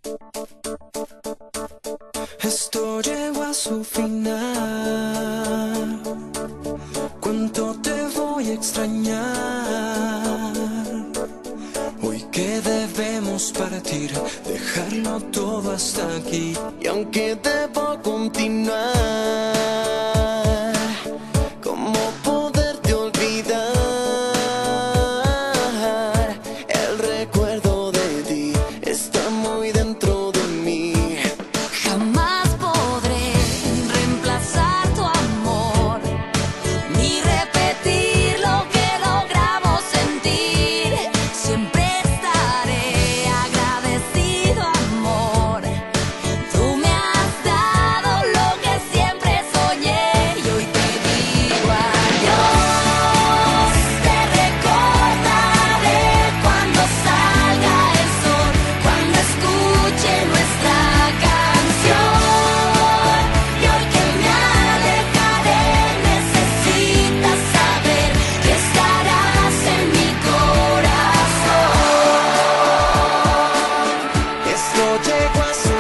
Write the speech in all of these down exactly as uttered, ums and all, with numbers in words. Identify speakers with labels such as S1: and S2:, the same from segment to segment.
S1: Esto llegó a su final. ¿Cuánto te voy a extrañar? Hoy que debemos partir, dejarlo todo hasta aquí. Y aunque debo continuar, ¿cómo poderte olvidar? El recuerdo de ti está muy dentro de mí.
S2: Jamás podré reemplazar tu amor, ni repetir lo que logramos sentir. Siempre estaré agradecido, amor. Tú me has dado lo que siempre soñé y hoy te digo adiós. Te recordaré cuando salga el sol, cuando escuche nuestra canción. Y hoy que me alejaré, necesitas saber que estarás en mi corazón.
S1: Esto llegó a su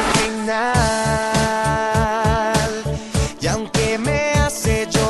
S1: final, y aunque me hace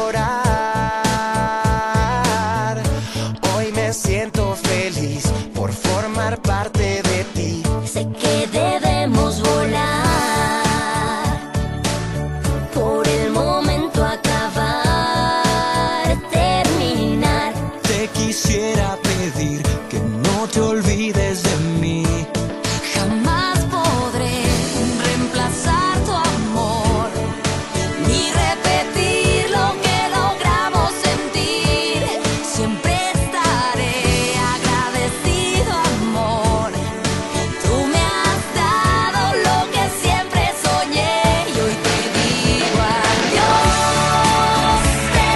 S1: llorar, hoy me siento feliz por formar parte de ti.
S2: Sé que debemos volar, por el momento acabar, terminar.
S1: Te quisiera pedir que no te olvides de mí.
S2: Jamás podré reemplazar tu amor, ni repetir lo que logramos sentir. Siempre estaré agradecido, amor. Tú me has dado lo que siempre soñé y hoy te digo adiós. Te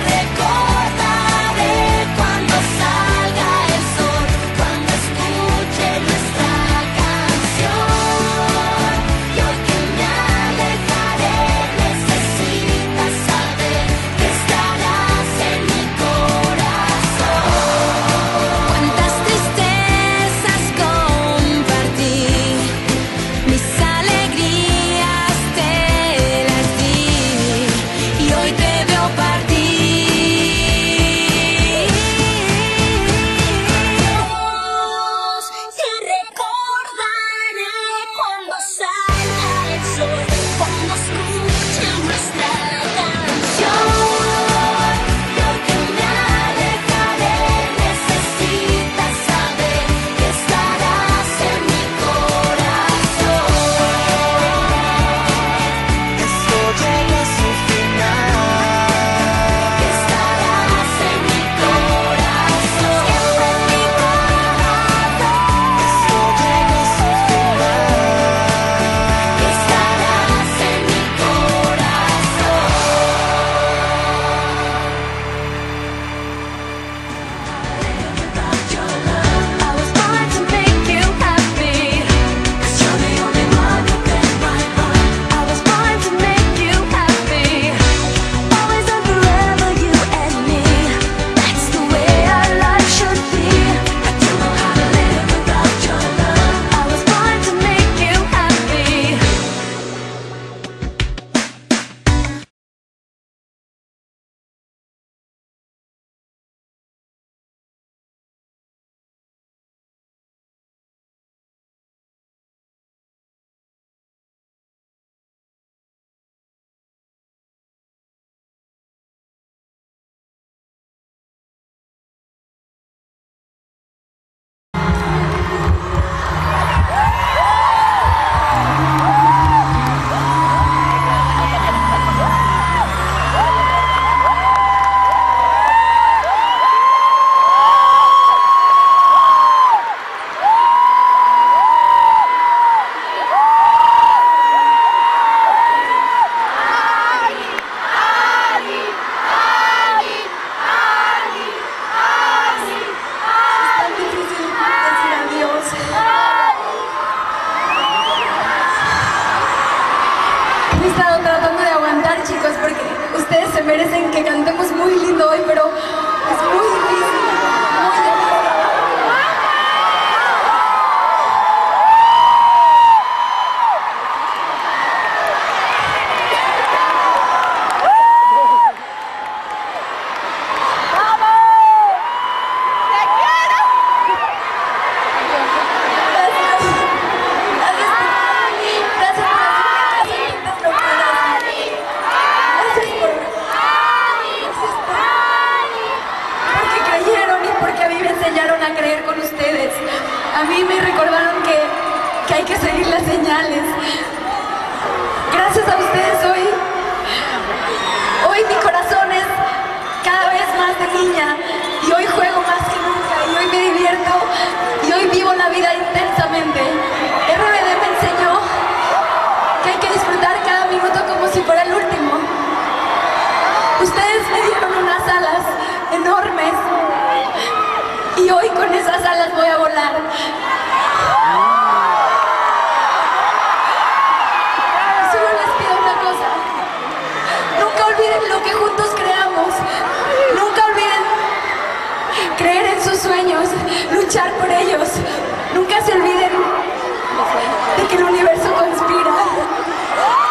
S2: recordaré cuando salga el sol, cuando escuche nuestra
S3: a creer con ustedes. A mí me recordaron que, que hay que seguir las señales. Gracias a ustedes hoy, hoy mi corazón es cada vez más de niña y hoy juego más que nunca y hoy me divierto y hoy vivo la vida intensamente. R B D me enseñó que hay que disfrutar cada minuto como si fuera el último. Ustedes me dieron unas alas enormes y hoy con esas alas voy a volar. Solo les pido una cosa: nunca olviden lo que juntos creamos, nunca olviden creer en sus sueños, luchar por ellos, nunca se olviden de que el universo conspira.